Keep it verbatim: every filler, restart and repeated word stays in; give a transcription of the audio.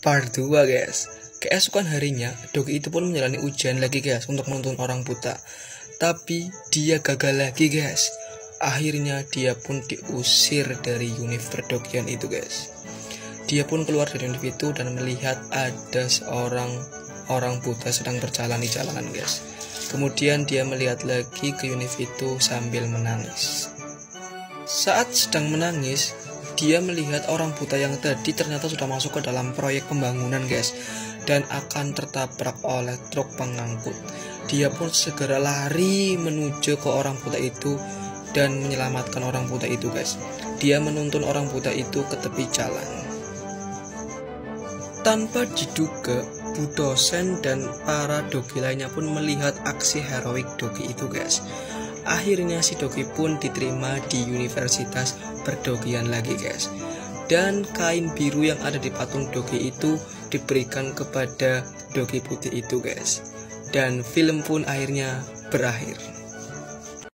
part dua guys. Keesokan harinya, Dogi itu pun menjalani ujian lagi guys untuk menuntun orang buta. Tapi dia gagal lagi guys. Akhirnya dia pun diusir dari univ perdokian itu guys. Dia pun keluar dari univ itu dan melihat ada seorang orang buta sedang berjalan di jalanan guys. Kemudian dia melihat lagi ke univ itu sambil menangis. Saat sedang menangis, dia melihat orang buta yang tadi ternyata sudah masuk ke dalam proyek pembangunan guys, dan akan tertabrak oleh truk pengangkut. Dia pun segera lari menuju ke orang buta itu dan menyelamatkan orang buta itu guys. Dia menuntun orang buta itu ke tepi jalan. Tanpa diduga, Bu dosen dan para dogi lainnya pun melihat aksi heroik dogi itu guys. Akhirnya si Dogi pun diterima di universitas perdogian lagi guys. Dan kain biru yang ada di patung Dogi itu diberikan kepada Dogi putih itu guys. Dan film pun akhirnya berakhir.